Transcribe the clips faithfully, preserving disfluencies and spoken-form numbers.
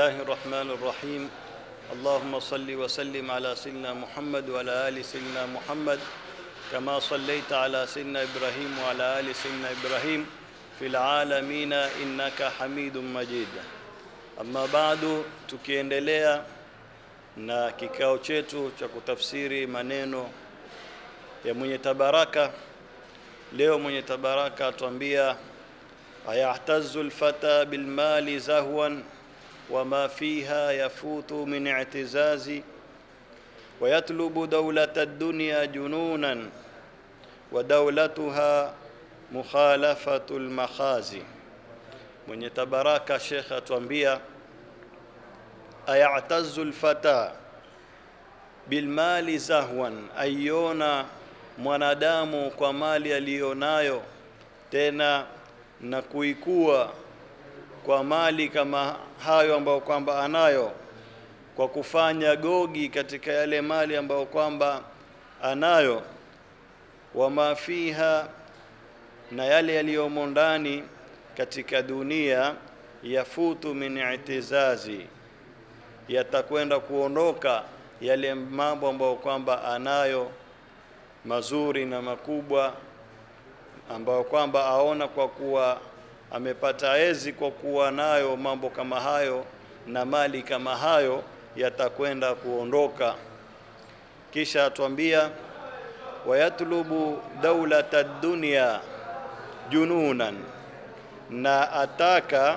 الله الرحمن الرحيم. اللهم صل وسلم على سيدنا محمد وعلى آل سيدنا محمد كما صليت على سيدنا إبراهيم وعلى آل سيدنا إبراهيم في العالمين إنك حميد مجيد. Amma bado, tukiendelea na kikao chetu cha kutafsiri maneno ya Mwenye Tabaraka. Leo Mwenye Tabaraka atuambia ayahtazzu al-fata bil mali zahwan wama fiha yafutu min i'tizazi wa yatlubu dawlata ad-dunya jununan wa dawlatuha mukhalafatu al-makhazi. Mwenye Tabaraka Sheikh atuambia ayahtazzu al-fata bil mali zahwan, ayona mwanadamu kwa mali aliyonayo, tena na kuikua kwa mali kama hayo ambayo kwamba anayo, kwa kufanya gogi katika yale mali ambayo kwamba anayo, wa mafiha, na yale yaliyomo ndani katika dunia, yafutu min i'tizazi, yatakwenda kuondoka yale mambo ambayo kwamba anayo mazuri na makubwa, ambao kwamba aona kwa kuwa amepata ezi kwa kuwa nayo mambo kama hayo na mali kama hayo, yatakwenda kuondoka. Kisha atuambia wayatlubu dawlata ad-dunya jununan, na ataka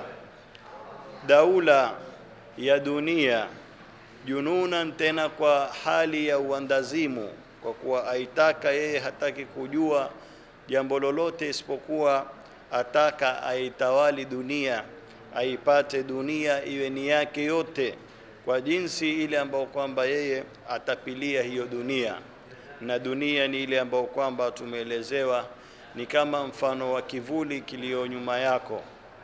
daula ya dunia jununan, tena kwa hali ya uandazimu, kwa kuwa aitaka yeye hataki kujua jambo lolote isipokuwa ataka aitawali dunia, aipate dunia iwe ni yake yote, kwa jinsi ile ambayo kwamba yeye atapilia hiyo dunia. Na dunia ni ile ambayo kwamba tumeelezewa ni kama mfano wa kivuli kilio nyuma yako.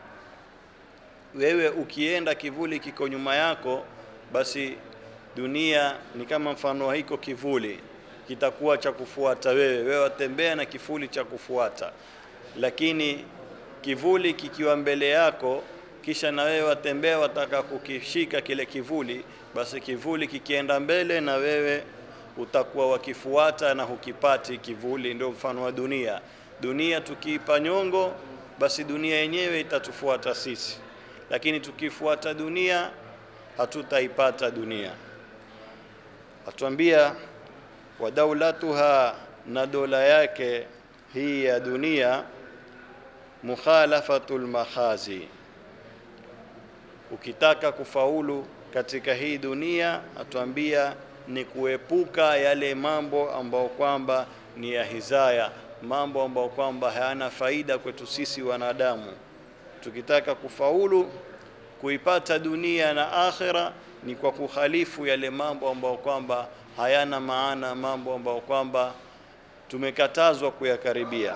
Wewe ukienda kivuli kiko nyuma yako, basi dunia ni kama mfano wa hiko kivuli, kitakuwa cha kufuata wewe. Wewe watembea na kivuli cha kufuata. Lakini kivuli kikiwa mbele yako, kisha na wewe watembea wataka kukishika kile kivuli, basi kivuli kikienda mbele na wewe utakuwa wakifuata na hukipati kivuli. Ndio mfano wa dunia. Dunia tukiipa nyongo, basi dunia yenyewe itatufuata sisi. Lakini tukifuata dunia, hatutaipata dunia. Atuambia wa dawlatuha, na dola yake hii ya dunia, mukhalafatul makhazi. Ukitaka kufaulu katika hii dunia, atuambia ni kuepuka yale mambo ambayo kwamba ni ya hizaya, mambo ambayo kwamba hayana faida kwetu sisi wanadamu. Tukitaka kufaulu kuipata dunia na akhira, ni kwa kukhalifu yale mambo ambayo kwamba hayana maana, mambo ambayo kwamba tumekatazwa kuyakaribia.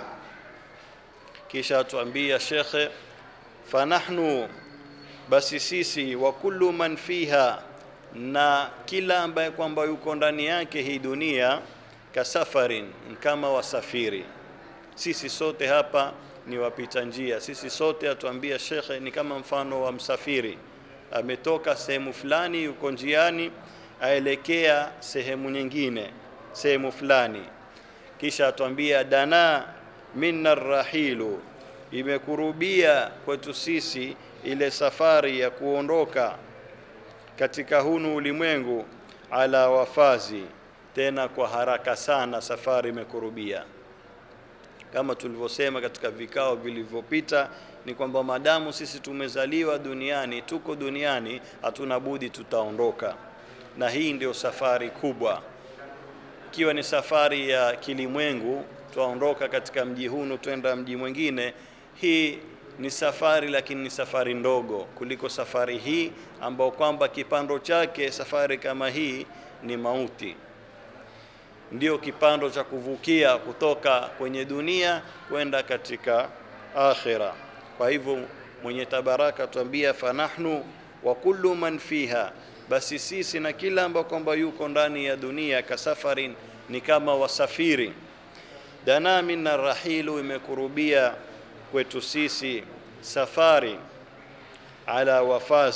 Kisha atuambia shekhe, fanahnu, basi sisi, wa kullu man fiha, na kila ambaye kwamba yuko ndani yake hii dunia, kasafarin, kama wasafiri. Sisi sote hapa ni wapita njia. Sisi sote atuambia shekhe ni kama mfano wa msafiri. Ametoka sehemu fulani, yuko njiani aelekea sehemu nyingine, sehemu fulani. Kisha atuambia dana minna rahilu, imekurubia kwetu sisi ile safari ya kuondoka katika hunu ulimwengu, ala wafazi, tena kwa haraka sana safari imekurubia. Kama tulivyosema katika vikao vilivyopita, ni kwamba madamu sisi tumezaliwa duniani, tuko duniani, hatuna budi tutaondoka. Na hii ndio safari kubwa. Ikiwa ni safari ya kilimwengu, tuondoka katika mji huu twenda mji mwingine, hii ni safari, lakini ni safari ndogo kuliko safari hii ambao kwamba kipando chake safari kama hii ni mauti. Ndio kipando cha kuvukia kutoka kwenye dunia kwenda katika akhira. Kwa hivyo Mwenye Tabaraka tuambia fanahnu wa kullu man fiha, basi sisi na kila ambao kwamba yuko ndani ya dunia, kasafarin, ni kama wasafiri. Dana minna rahilu, imekurubia kwetu sisi safari, ala wafazi,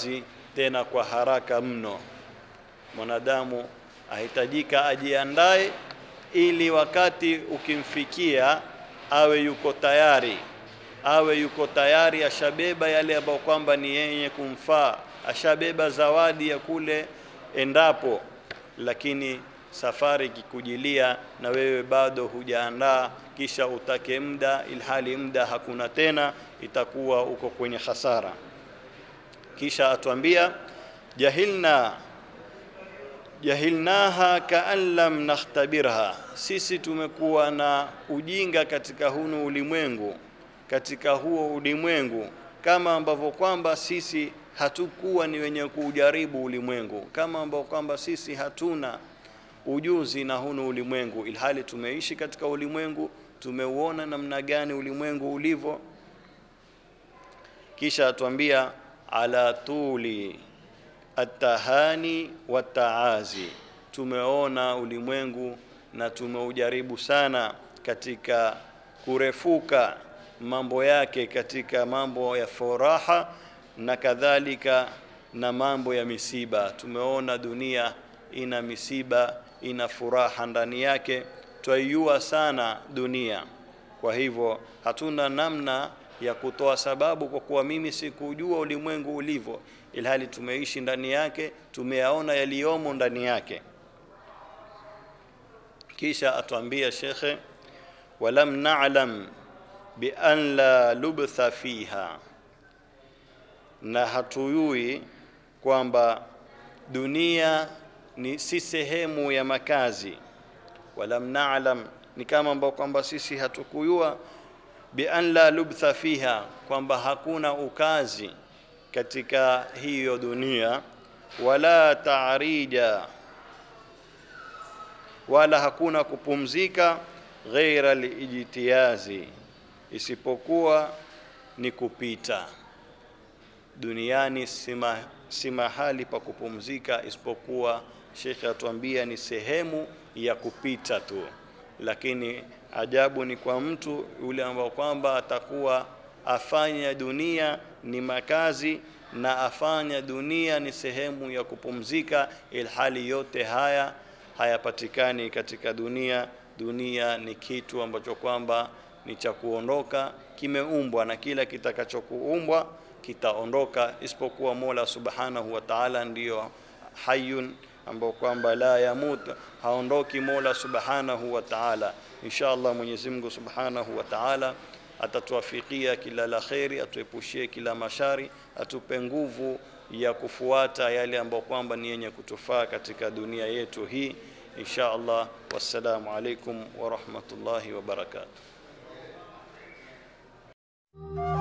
tena kwa haraka mno. Mwanadamu ahitajika ajiandae ili wakati ukimfikia awe yuko tayari, awe yuko tayari, ashabeba yale ambayo kwamba ni yenye kumfaa, ashabeba zawadi ya kule endapo. Lakini safari kikujilia na wewe bado hujaandaa, kisha utake muda ilhali muda hakuna tena, itakuwa uko kwenye hasara. Kisha atuambia jahilna jahilnaha ka'an lam nakhtabirha, sisi tumekuwa na ujinga katika hunu ulimwengu, katika huo ulimwengu, kama ambavyo kwamba sisi hatukuwa ni wenye kujaribu ulimwengu, kama ambavyo kwamba sisi hatuna ujuzi na hunu ulimwengu, ilhali tumeishi katika ulimwengu, tumeuona namna gani ulimwengu ulivyo. Kisha atuambia ala tuli atahani wa taazi, tumeona ulimwengu na tumeujaribu sana katika kurefuka mambo yake, katika mambo ya furaha na kadhalika na mambo ya misiba. Tumeona dunia ina misiba, ina furaha ndani yake, twaiua sana dunia. Kwa hivyo hatuna namna ya kutoa sababu kwa kuwa mimi sikujua ulimwengu ulivyo, ilhali tumeishi ndani yake, tumeyaona yaliyomo ndani yake. Kisha atuambia shekhe walam na'lam bi an la lubtha fiha, na hatuyui kwamba dunia ni si sehemu ya makazi. Walam na'lam ni kama ambao kwamba sisi hatukujua bi an la lubtha fiha, kwamba hakuna ukazi katika hiyo dunia, wala ta'rija, wala hakuna kupumzika, ghaira lijtiyazi, isipokuwa ni kupita. Duniani sima, si mahali pa kupumzika, isipokuwa Sheikh atuambia ni sehemu ya kupita tu. Lakini ajabu ni kwa mtu yule ambao kwamba atakuwa afanya dunia ni makazi na afanya dunia ni sehemu ya kupumzika, ilhali yote haya hayapatikani katika dunia. Dunia ni kitu ambacho kwamba ni cha kuondoka, kimeumbwa, na kila kitakachokuumbwa kitaondoka, isipokuwa Mola Subhanahu wa Ta'ala ndiyo hayyun, ambao kwamba la yamut, haondoki Mola Subhanahu wa Ta'ala. Inshallah Mwenyezi Mungu Subhanahu wa Ta'ala atatuafikia kila la khairi, atuepushie kila mashari, atupe nguvu ya kufuata yale ambayo kwamba ni yenye kutufaa katika dunia yetu hii. Inshallah. Wassalamu alaikum wa rahmatullahi wa barakatuh.